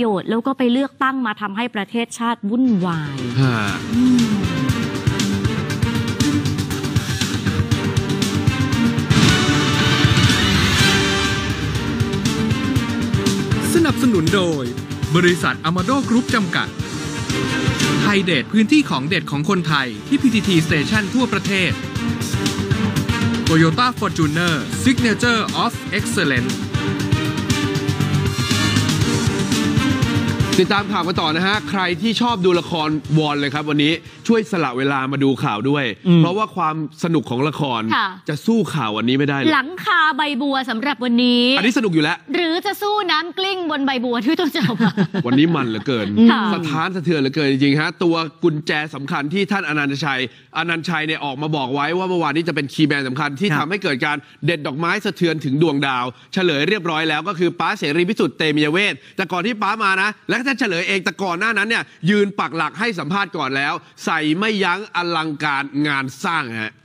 โยชน์แล้วก็ไปเลือกตั้งมาทำให้ประเทศชาติวุ่นวายสนับสนุนโดยบริษัทอามาโดกรุ๊ปจำกัดไฮเดทพื้นที่ของเด็ดของคนไทยที่ PTT Station ทั่วประเทศ Toyota Fortuner Signature of Excellence ติดตามข่าวกันต่อนะฮะใครที่ชอบดูละครวอนเลยครับวันนี้ช่วยสละเวลามาดูข่าวด้วยเพราะว่าความสนุกของละครจะสู้ข่าววันนี้ไม่ได้เลยหลังคาใบบัวสำหรับวันนี้อันนี้สนุกอยู่แล้วหรือจะสู้น้ำกลิ้งบนใบบัวที่ต้นเจ้าวันนี้มันเหลือเกินสถานสะเทือนเหลือเกินจริงๆฮะตัวกุญแจสำคัญที่ท่านอนันต์ชัยเนี่ยออกมาบอกไว้ว่าเมื่อวานนี้จะเป็นคีย์แมนสำคัญที่ทำให้เกิดการเด็ดดอกไม้สะเทือนถึงดวงดาวเฉลยเรียบร้อยแล้วก็คือป๊าเสรีพิสุทธิ์เตมียเวทแต่ก่อนที่ป๊ามานะและท่านเฉลยเองแต่ก่อนหน้านั้นเนี่ยยืนปักหลักให้สัมภาษณ์ก่อนแล้วใส่ไม่ยั้งอลังการงานสร้างฮะ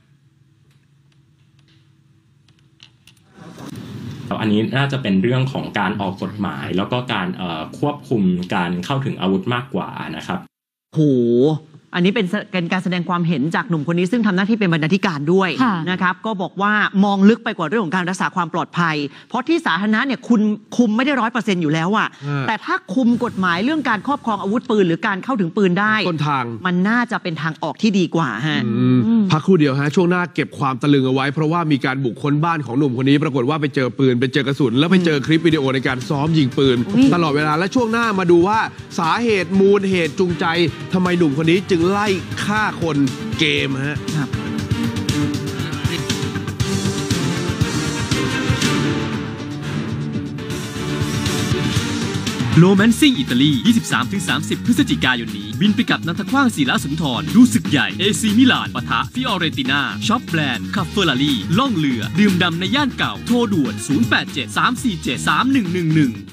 อันนี้น่าจะเป็นเรื่องของการออกกฎหมายแล้วก็การควบคุมการเข้าถึงอาวุธมากกว่านะครับโหอันนี้เป็นการแสดงความเห็นจากหนุ่มคนนี้ซึ่งทำหน้าที่เป็นบรรณาธิการด้วยนะครับก็บอกว่ามองลึกไปกว่าเรื่องของการรักษาความปลอดภัยเพราะที่สาธารณะเนี่ยคุณคุมไม่ได้ 100% อยู่แล้วอะแต่ถ้าคุมกฎหมายเรื่องการครอบครองอาวุธปืนหรือการเข้าถึงปืนได้ต้นทางมันน่าจะเป็นทางออกที่ดีกว่าฮะพักครู่เดียวฮะช่วงหน้าเก็บความตะลึงเอาไว้เพราะว่ามีการบุกค้นบ้านของหนุ่มคนนี้ปรากฏว่าไปเจอปืนไปเจอกระสุนแล้วไปเจอคลิปวิดีโอในการซ้อมยิงปืนตลอดเวลาและช่วงหน้ามาดูว่าสาเหตุมูลเหตุจูงใจทำไมหนุ่มคนนี้จึงไล่ฆ่าคนเกมฮะโรแมนซิ่งอิตาลี 23-30 พฤศจิกายนนี้บินไปกับนันทขว้างศิลาสุนทรดูศึกใหญ่ AC มิลานปะทะฟิออเรติน่าช็อปแบรนด์ขับเฟอร์รารี่ล่องเรือดื่มดำในย่านเก่าโทรด่วน 087-347-3111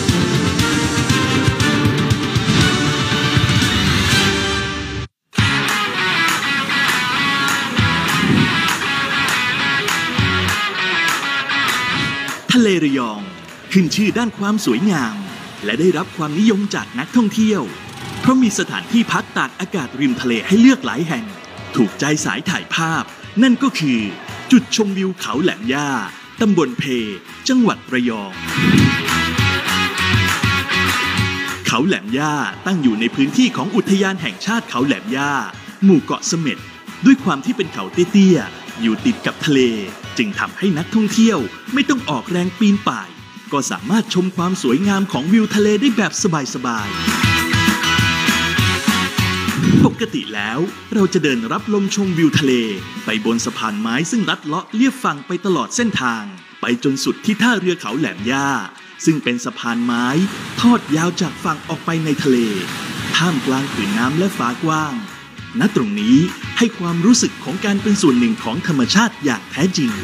ทะเลระยองขึ้นชื่อด้านความสวยงามและได้รับความนิยมจากนักท่องเที่ยวเพราะมีสถานที่พักตากอากาศริมทะเลให้เลือกหลายแห่งถูกใจสายถ่ายภาพนั่นก็คือจุดชมวิวเขาแหลมย่าตำบลเพจังหวัดระยองเขาแหลมย่าตั้งอยู่ในพื้นที่ของอุทยานแห่งชาติเขาแหลมย่าหมู่เกาะเสม็ดด้วยความที่เป็นเขาเตี้ยๆอยู่ติดกับทะเลจึงทำให้นักท่องเที่ยวไม่ต้องออกแรงปีนป่ายก็สามารถชมความสวยงามของวิวทะเลได้แบบสบายๆปกติแล้วเราจะเดินรับลมชมวิวทะเลไปบนสะพานไม้ซึ่งลัดเลาะเลียบฝั่งไปตลอดเส้นทางไปจนสุดที่ท่าเรือเขาแหลมย่าซึ่งเป็นสะพานไม้ทอดยาวจากฝั่งออกไปในทะเลท่ามกลางผืนน้ำและฟ้ากว้างณตรงนี้ให้ความรู้สึกของการเป็นส่วนหนึ่งของธรรมชาติอย่างแท้จริง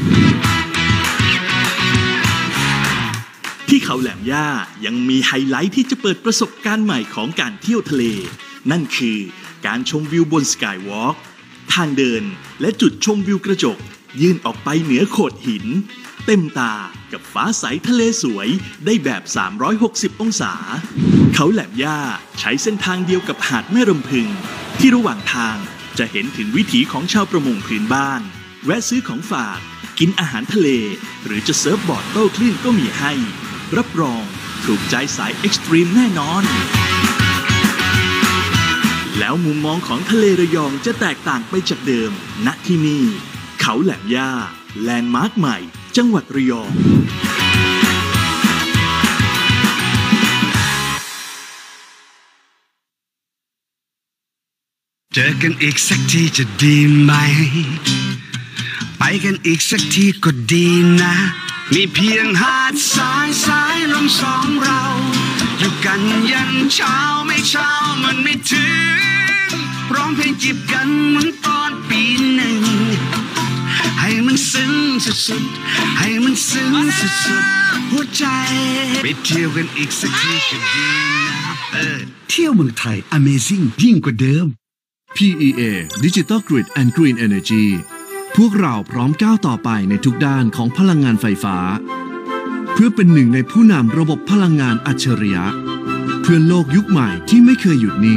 ที่เขาแหลมย่ายังมีไฮไลท์ที่จะเปิดประสบการณ์ใหม่ของการเที่ยวทะเลนั่นคือการชมวิวบนสกายวอล์กทางเดินและจุดชมวิวกระจกยื่นออกไปเหนือโขดหินเต็มตากับฟ้าใสทะเลสวยได้แบบ360องศาเขาแหลมย่าใช้เส้นทางเดียวกับหาดแม่รำพึงที่ระหว่างทางจะเห็นถึงวิถีของชาวประมงพื้นบ้านแวะซื้อของฝากกินอาหารทะเลหรือจะเซิร์ฟบอร์ดโต้คลื่นก็มีให้รับรองถูกใจสายเอ็กซ์ตรีมแน่นอนแล้วมุมมองของทะเลระยองจะแตกต่างไปจากเดิมณที่นี่เขาแหลมย่าแลนด์มาร์คใหม่จังหวัดระยองเจอกันอีกสักทีจะดีไหมไปกันอีกสักทีก็ดีนะมีเพียงหาดทรายสายลมสองเราอยู่กันยันเช้าไม่เช้ามันไม่ถึงร้องเพลงจีบกันเหมือนตอนปีหนึ่งให้มันซึ้งสุดๆให้มันซึ้งสุดๆหัวใจไปเที่ยวกันอีกสักทีก็ดีนะเที่ยวเมืองไทย Amazing ยิ่งกว่าเดิม PEA Digital Grid and Green Energy พวกเราพร้อมก้าวต่อไปในทุกด้านของพลังงานไฟฟ้าเพื่อเป็นหนึ่งในผู้นำระบบพลังงานอัจฉริยะเพื่อโลกยุคใหม่ที่ไม่เคยหยุดนิ่ง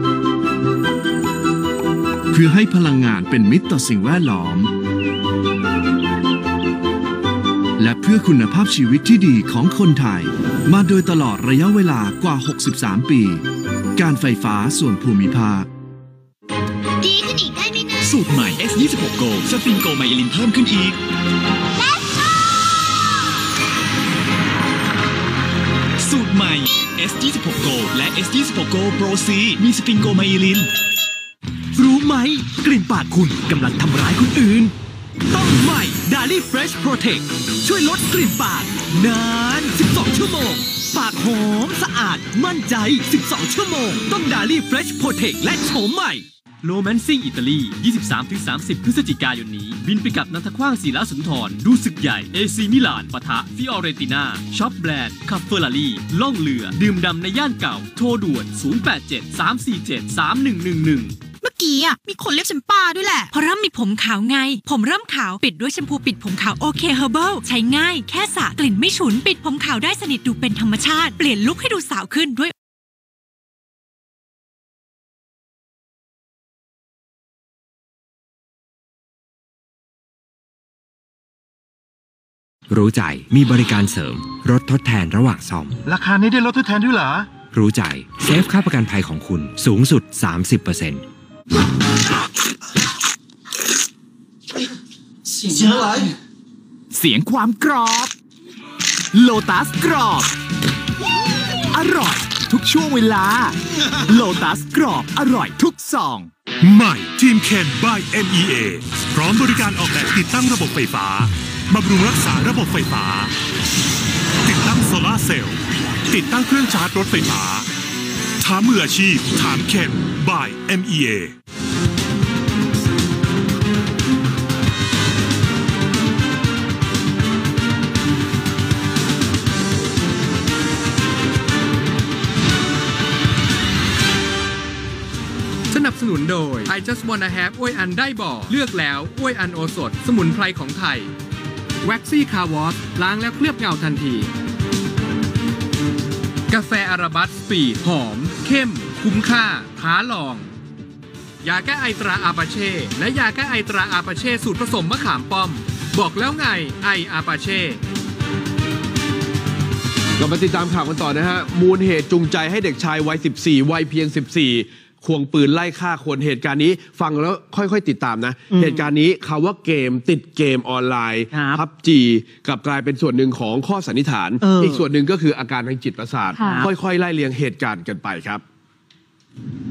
เพื่อให้พลังงานเป็นมิตรต่อสิ่งแวดล้อมและเพื่อคุณภาพชีวิตที่ดีของคนไทยมาโดยตลอดระยะเวลากว่า 63 ปีการไฟฟ้าส่วนภูมิภาคดีขึ้นอีกได้ไหมนะสูตรใหม่ S26 Go สฟินโกไมเอลินเพิ่มขึ้นอีกสูตรใหม่ S26 Go และ S26 Go Pro C มีสฟินโกไมเอลินรู้ไหมกลิ่นปากคุณกำลังทำร้ายคนอื่นต้องใหม่ Dali Fresh Protect ช่วยลดกลิ่นปากนาน 12 ชั่วโมงปากหอมสะอาดมั่นใจ 12 ชั่วโมงต้อง Dali Fresh Protect และโฉมใหม่โรแมนซิ่งอิตาลี 23-30 พฤศจิกายนนี้บินไปกับนันทกว้างศิลาสุนทรดูศึกใหญ่ AC มิลานปะทะฟิออเรติน่าช็อปแบรนด์คัฟเฟอร์ลารีล่องเรือดื่มดำในย่านเก่าโทรด่วน 087-347-3111 เมื่อกี้มีคนเรียกฉันป้าด้วยแหละเพราะเริ่มมีผมขาวไงผมเริ่มขาวปิดด้วยแชมพูปิดผมขาวโอเคเฮอร์เบิลใช้ง่ายแค่สระกลิ่นไม่ฉุนปิดผมขาวได้สนิทดูเป็นธรรมชาติเปลี่ยนลุคให้ดูสาวขึ้นด้วยรู้ใจมีบริการเสริมลดทดแทนระหว่างซ่อมราคานี้ได้ลดทดแทนด้วยเหรอรู้ใจเซฟค่าประกันภัยของคุณสูงสุด 30% เสียงอะไรเสียงความกรอบโลตัสกรอบอร่อยทุกช่วงเวลาโลตัสกรอบอร่อยทุกซองใหม่ทีมเคน by MEA พร้อมบริการออกแบบติดตั้งระบบไฟฟ้าบำรุงรักษาระบบไฟฟ้าติดตั้งโซลาร์เซลล์ติดตั้งเครื่องชาร์จรถไฟฟ้าถามมืออาชีพถามเคน by MEA สนับสนุนโดย I Just Wanna Have อ้วยอันได้บ่อเลือกแล้วอ้วยอันโอสถสมุนไพรของไทยแว็กซี่คาร์วอชล้างแล้วเคลือบเงาทันทีกาแฟอาราบัสสปีดหอมเข้มคุ้มค่าท้าลองยาแก้ไอตราอาปาเช่และยาแก้ไอตราอาปาเช่สูตรผสมมะขามป้อมบอกแล้วไงไออาปาเช่เรามาติดตามข่าวกันต่อนะฮะมูลเหตุจูงใจให้เด็กชายวัย 14 วัยเพียง 14ควงปืนไล่ฆ่าคนเหตุการณ์นี้ฟังแล้วค่อยๆติดตามนะเหตุการณ์นี้คำว่าเกมติดเกมออนไลน์PUBG กลับกลายเป็นส่วนหนึ่งของข้อสันนิษฐานอีกส่วนหนึ่งก็คืออาการทางจิตประสาทค่อยๆไล่เรียงเหตุการณ์กันไปครับ